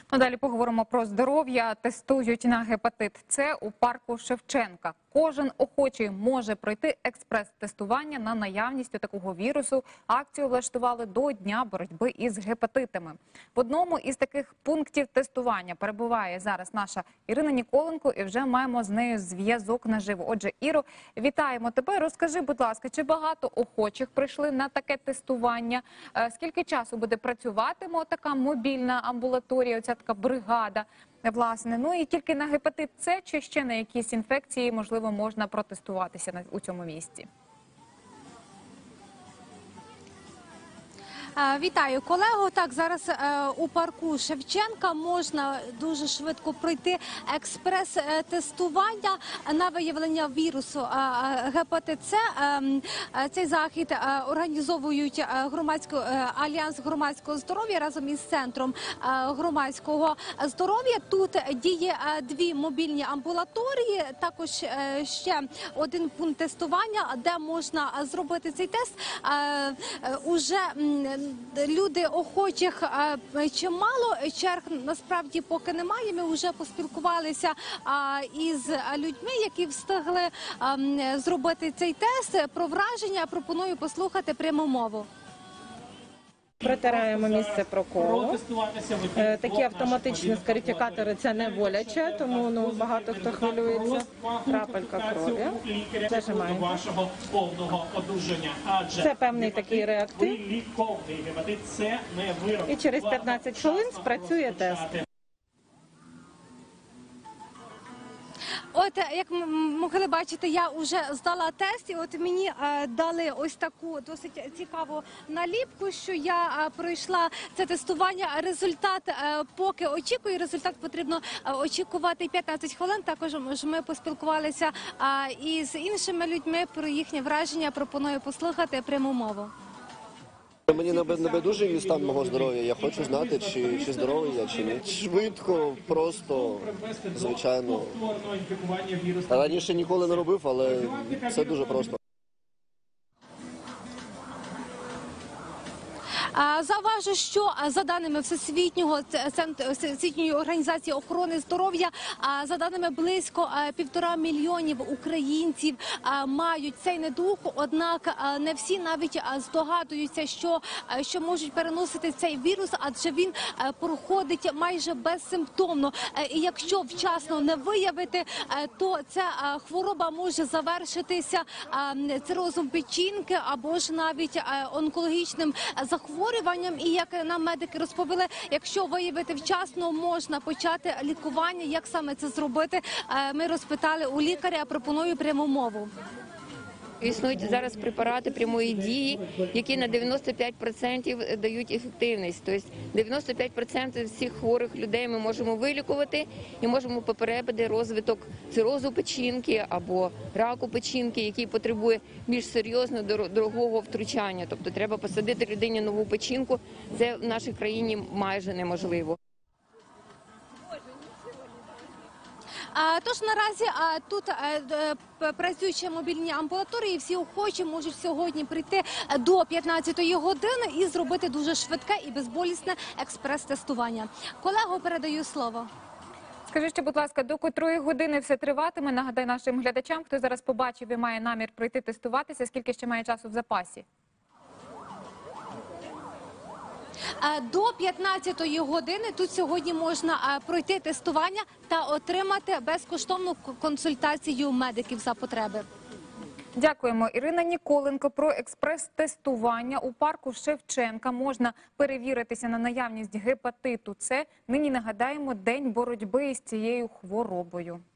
Ну, далі поговоримо про здоров'я. Тестують на гепатит С у парку Шевченка. Кожен охочий може пройти експрес-тестування на наявність такого вірусу. Акцію влаштували до Дня боротьби із гепатитами. В одному із таких пунктів тестування перебуває зараз наша Ірина Ніколенко, і вже маємо з нею зв'язок наживо. Отже, Іро, вітаємо тебе. Розкажи, будь ласка, чи багато охочих прийшли на таке тестування? Скільки часу буде працювати така мобільна амбулаторія, оця така бригада, власне? Ну і тільки на гепатит С, чи ще на якісь інфекції, можливо, можна протестуватися у цьому місці? Вітаю, колего. Так, зараз у парку Шевченка можна дуже швидко пройти експрес-тестування на виявлення вірусу гепатит С. Цей захід організовують Альянс громадського здоров'я разом із Центром громадського здоров'я. Тут діє дві мобільні амбулаторії, також ще один пункт тестування, де можна зробити цей тест. Уже люди охочих чимало, черг насправді поки немає. Ми вже поспілкувалися із людьми, які встигли зробити цей тест. Про враження пропоную послухати пряму мову. Протираємо місце проколу. Такі автоматичні скарифікатори – це не боляче, тому багато хто хвилюється. Крапелька крові. Зажимаємо. Це певний такий реактив. І через 15 хвилин спрацює тест. От, як ми могли бачити, я вже здала тест, і от мені дали ось таку досить цікаву наліпку, що я пройшла це тестування. Результат поки очікую, результат потрібно очікувати 15 хвилин. Також ми поспілкувалися із іншими людьми про їхнє враження. Пропоную послухати пряму мову. Мені не байдужий стан мого здоров'я. Я хочу знати, чи здоровий я, чи ні. Швидко, просто, звичайно. Раніше ніколи не робив, але все дуже просто. Зауважу, що за даними Всесвітньої організації охорони здоров'я, за даними близько 1,5 мільйонів українців мають цей недуг, однак не всі навіть здогадуються, що можуть переносити цей вірус, адже він проходить майже безсимптомно. І якщо вчасно не виявити, то ця хвороба може завершитися цирозом печінки або ж навіть онкологічним захворюванням. І як нам медики розповіли, якщо виявити вчасно, можна почати лікування. Як саме це зробити, ми розпитали у лікаря. Пропоную пряму мову. Існують зараз препарати прямої дії, які на 95% дають ефективність. Тобто 95% всіх хворих людей ми можемо вилікувати і можемо попередити розвиток цирозу печінки або раку печінки, який потребує більш серйозного дорогого втручання. Тобто треба посадити людині нову печінку. Це в нашій країні майже неможливо. Тож наразі тут працюють мобільні амбулаторії, всі охочі можуть сьогодні прийти до 15-ї години і зробити дуже швидке і безболісне експрес-тестування. Колего, передаю слово. Скажи ще, будь ласка, до котрої години все триватиме? Нагадай нашим глядачам, хто зараз побачив і має намір прийти тестуватися, скільки ще має часу в запасі? До 15-ї години тут сьогодні можна пройти тестування та отримати безкоштовну консультацію медиків за потреби. Дякуємо. Ірина Ніколенко. Про експрес-тестування у парку Шевченка можна перевіритися на наявність гепатиту С. Нині нагадаємо День боротьби з цією хворобою.